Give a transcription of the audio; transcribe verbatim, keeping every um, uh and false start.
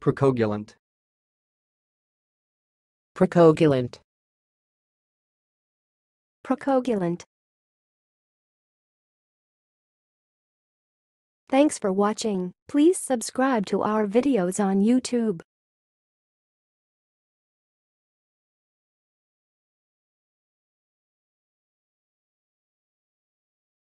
procoagulant, procoagulant, procoagulant. Thanks for watching. Please subscribe to our videos on YouTube.